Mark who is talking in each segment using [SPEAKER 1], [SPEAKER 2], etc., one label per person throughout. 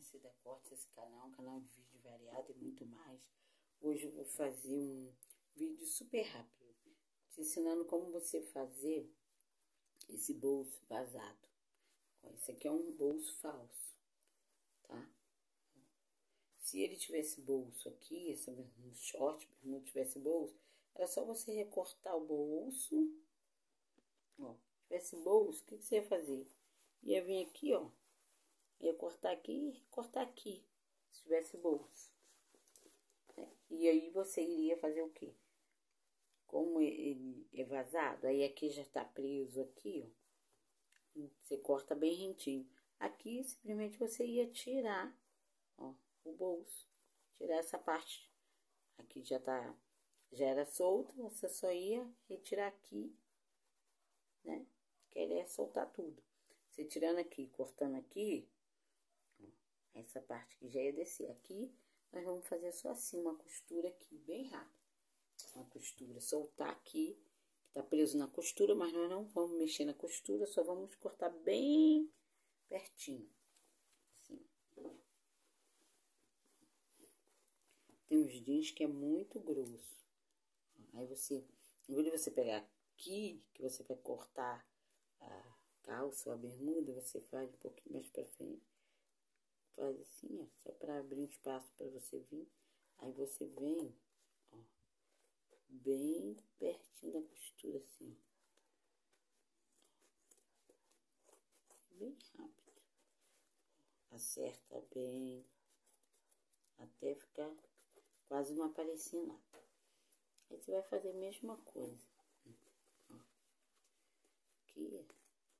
[SPEAKER 1] conhecida Corte esse canal, um canal de vídeo variado e muito mais. Hoje eu vou fazer um vídeo super rápido, te ensinando como você fazer esse bolso vazado. Esse aqui é um bolso falso, tá? Se ele tivesse bolso aqui, esse um short, não tivesse bolso, era só você recortar o bolso. Ó, tivesse bolso, o que você ia fazer? Ia vir aqui, ó, ia cortar aqui e recortar aqui, se tivesse bolso. E aí você iria fazer o quê? Como ele é vazado, aí aqui já tá preso aqui, ó. Você corta bem rentinho. Aqui, simplesmente, você ia tirar, ó, o bolso. Tirar essa parte. Aqui já era solto, você só ia retirar aqui, né? Que ele ia soltar tudo. Você tirando aqui, cortando aqui, ó, essa parte que já ia descer. Aqui, nós vamos fazer só assim, uma costura aqui, bem rápido. Uma costura, soltar aqui, que tá preso na costura, mas nós não vamos mexer na costura, só vamos cortar bem pertinho, assim. Tem uns jeans que é muito grosso, aí você, em vez de você pegar aqui, que você vai cortar a calça ou a bermuda, você faz um pouquinho mais pra frente, faz assim, ó, só pra abrir um espaço pra você vir, aí você vem, ó, bem pertinho da costura, assim, ó. Bem rápido. Acerta bem, até ficar quase não aparecer nada. Aí você vai fazer a mesma coisa. Ó. Aqui, aqui.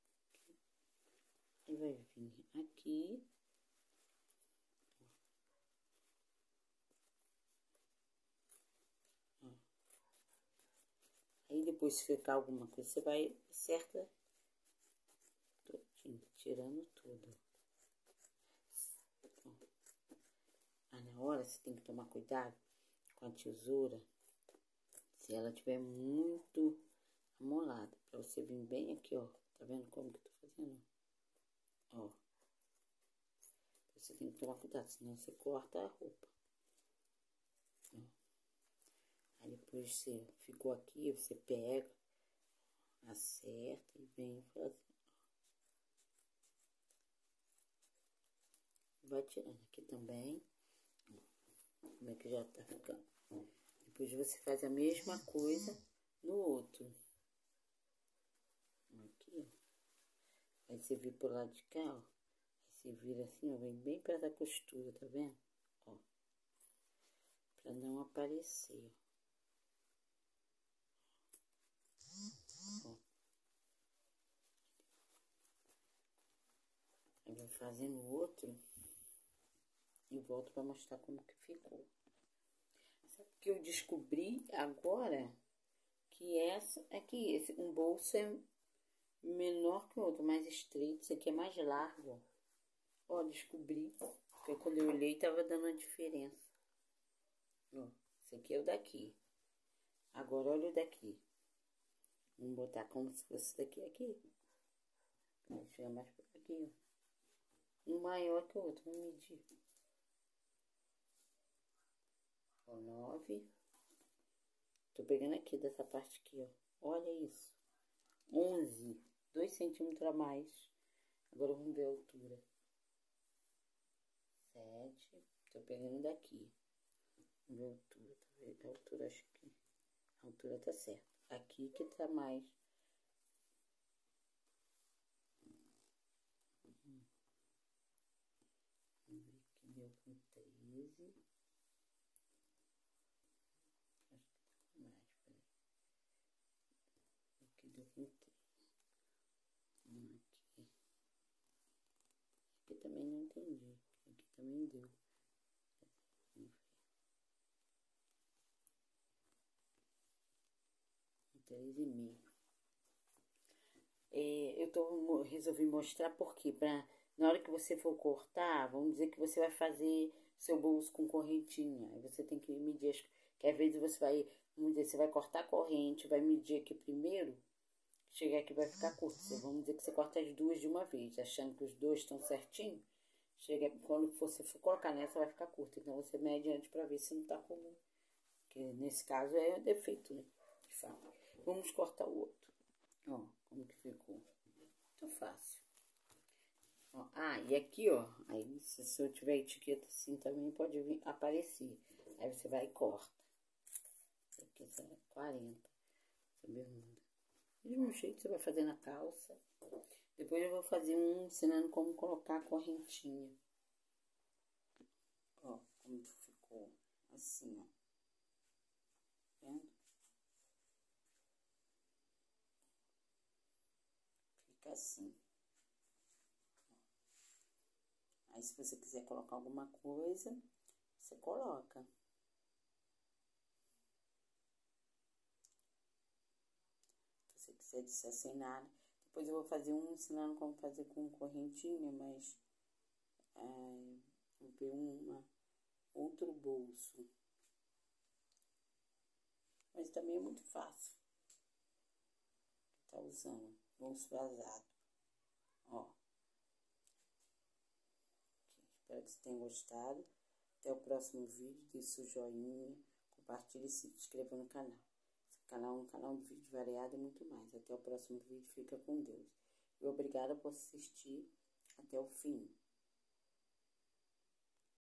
[SPEAKER 1] Aí vai vir aqui. Ó. Aí depois, se ficar alguma coisa, você vai acerta todinho, tirando tudo. Ó. Aí na hora você tem que tomar cuidado com a tesoura, se ela tiver muito amolada, pra você vir bem aqui, ó. Tá vendo como que eu tô fazendo? Ó. Você tem que tomar cuidado, senão você corta a roupa. Ó. Aí depois você ficou aqui, você pega, acerta e vem fazer. Vai tirando aqui também. Como é que já tá ficando. Depois você faz a mesma coisa no outro. Aqui, ó. Aí você vira pro lado de cá, ó. Aí você vira assim, ó, vem bem perto da costura, tá vendo? Ó. Pra não aparecer, ó. Aí vai fazendo o outro e volto pra mostrar como que ficou. Sabe o que eu descobri agora? Que essa aqui, um bolso é menor que o outro, mais estreito. Esse aqui é mais largo. Ó, descobri. Porque quando eu olhei, tava dando uma diferença. Ó, esse aqui é o daqui. Agora, olha o daqui. Vamos botar como se fosse daqui aqui. Vai chegar mais por aqui, ó. Um maior que o outro. Vamos medir. Ó, 9. Tô pegando aqui dessa parte aqui, ó. Olha isso. 11. 2 centímetros a mais. Agora vamos ver a altura. 7. Tô pegando daqui. Vamos ver a altura. Tá vendo? A altura, acho que a altura tá certa. Aqui que tá mais. Vamos ver que deu com 13. Acho que tá mais, peraí. Aqui deu com 13. Aqui. Aqui também não entendi. Aqui também deu. Vamos ver. 13,5. Resolvi mostrar porque na hora que você for cortar, vamos dizer que você vai fazer seu bolso com correntinha. Aí você tem que medir, que às vezes você vai, vamos dizer, você vai cortar a corrente, vai medir aqui primeiro, chegar aqui vai ficar curto. Vamos dizer que você corta as duas de uma vez, achando que os dois estão certinho. Quando você for colocar nessa, vai ficar curta. Então, você mede antes pra ver se não tá comum. Porque nesse caso é defeito, né? De fato. Vamos cortar o outro. Ó, como que ficou. Muito fácil. Ó, e aqui, ó. Aí, se eu tiver etiqueta assim, também pode vir aparecer. Aí você vai e corta. Aqui é 40. Essa bermuda. Do mesmo jeito, você vai fazer na calça. Depois eu vou fazer um ensinando como colocar a correntinha. Ó, como ficou. Assim, ó. Vendo? Fica assim. Aí, se você quiser colocar alguma coisa, você coloca. Se você quiser deixar sem nada. Depois eu vou fazer um ensinando como fazer com correntinha, mas vou ver outro bolso. Mas também é muito fácil. Tá usando bolso vazado. Ó. Espero que você tenha gostado. Até o próximo vídeo. Deixe seu joinha, compartilhe e se inscreva no canal. Esse canal é um canal de vídeo variado e muito mais. Até o próximo vídeo. Fica com Deus. E obrigada por assistir até o fim.